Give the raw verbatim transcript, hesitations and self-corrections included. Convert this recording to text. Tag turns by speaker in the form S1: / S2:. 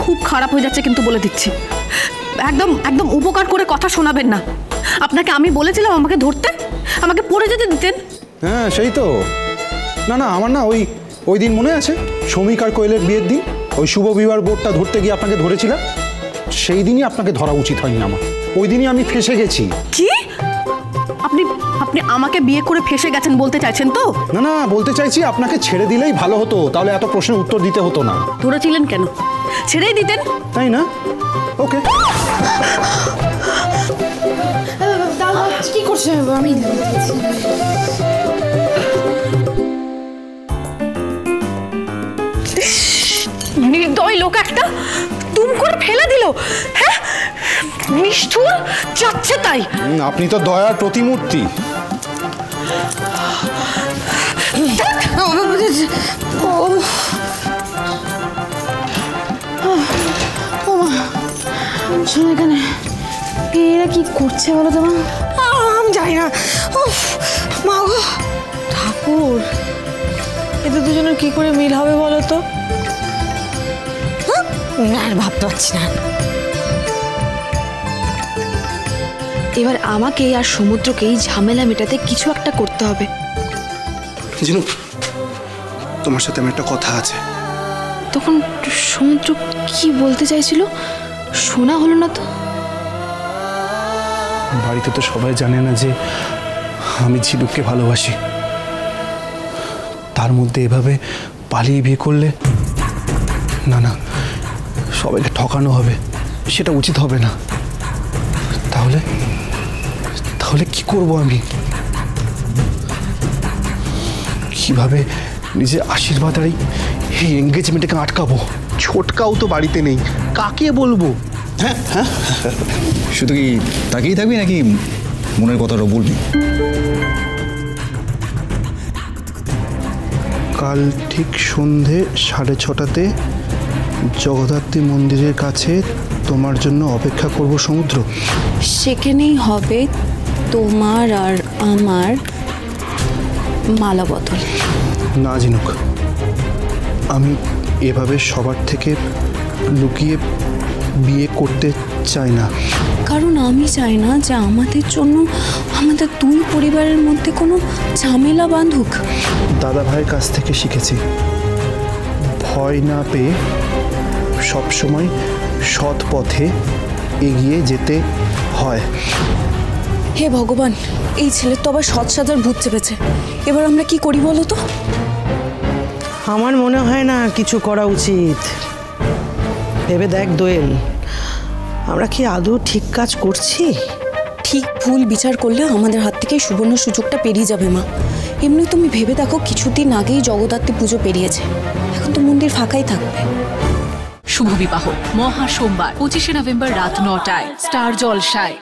S1: খুব খারাপ হয়ে যাচ্ছে কিন্তু বলে দিচ্ছি। একদম একদম উপকার করে কথা শোনাবেন না। আপনাকে আমি বলেছিলাম আমাকে ধরতে, আমাকে পড়ে যেতে দিতেন।
S2: হ্যাঁ সেই তো। না না আমার না ওই ওই দিন মনে আছে শ্রমিক আর কোয়েলের বিয়ের দিন ওই শুভ বিবাহ বোর্ডটা ধরতে গিয়ে আপনাকে ধরেছিলাম। সেই দিনই আপনাকে ধরা উচিত হয়নি আমার। ওই দিনই আমি ফেঁসে গেছি।
S1: কি? আপনি আপনি আমাকে বিয়ে করে ফেঁসে গেছেন বলতে চাইছেন তো?
S2: না না বলতে চাইছি আপনাকে ছেড়ে দিলেই ভালো হতো, তাহলে এত প্রশ্নের উত্তর দিতে হতো না।
S1: ধরেছিলেন কেন? ছেড়েই দিতেন।
S2: তাই না? ওকে।
S3: কি করছে? আমি
S1: নির্দয় লোক একটা তুম করে ফেলে দিল। হ্যাঁ নিষ্ঠুর, যাচ্ছে তাই।
S2: আপনি তো দয়ার প্রতিমূর্তি।
S3: এখানে এরা কি করছে বলো তো? আমি জানি না। মা গো ঠাকুর, এদের দুজনের কি করে মিল হবে বলো তো? আর ভাবতে পারছি না। এবার আমাকে আর সমুদ্রকেই ঝামেলা মেটাতে কিছু একটা করতে হবে।
S4: জিনু, তোমার সাথে আমার একটা কথা আছে।
S3: তখন সমুদ্র কি বলতে চাইছিল শোনা হলো না তো?
S4: বাড়িতে তো সবাই জানে না যে আমি ঝিনুককে ভালোবাসি। তার মধ্যে এভাবে পালিয়ে বিয়ে করলে না না সবাইকে ঠকানো হবে, সেটা উচিত হবে না। তাহলে তাহলে কি করব আমি? কিভাবে নিজের আশীর্বাদ আর এই এঙ্গেজমেন্টকে আটকাবো? ছোটকাও তো বাড়িতে নেই, কাকে বলবো?
S5: হ্যাঁ হ্যাঁ শুধু কি তাকিয়েই থাকবি নাকি মনের কথাটা বলবি?
S4: কাল ঠিক সন্ধে সাড়ে ছটাতে জগদ্ধাত্রী মন্দিরের কাছে তোমার জন্য অপেক্ষা করব সমুদ্র।
S3: সেখানেই হবে তোমার আর আমার মালা বদল।
S4: না ঝিনুক, আমি এভাবে সবার থেকে লুকিয়ে বিয়ে করতে চাই না।
S3: কারণ আমি চাই না যে আমাদের জন্য আমাদের দুই পরিবারের মধ্যে কোনো ঝামেলা বাঁধুক।
S4: দাদা ভাইয়ের কাছ থেকে শিখেছি ভয় না পেয়ে সবসময় সৎ পথে এগিয়ে যেতে হয়।
S3: হে ভগবান, এই ছেলের তো আবার সৎ সাজার ভূত চেপেছে। এবার আমরা কি করি বলো তো?
S6: আমার মনে হয় না কিছু করা উচিত। ভেবে দেখ দোয়েল, আমরা কি আদৌ ঠিক কাজ করছি?
S3: ঠিক ভুল বিচার করলে আমাদের হাত থেকে সুবর্ণ সুযোগটা পেরিয়ে যাবে মা। এমনি তুমি ভেবে দেখো, কিছুদিন আগেই জগদ্ধাত্রী পুজো পেরিয়েছে, এখন তো মন্দির ফাঁকাই থাকবে।
S7: শুভ বিবাহ মহা সোমবার পঁচিশে নভেম্বর রাত নটায় স্টার জলসায়।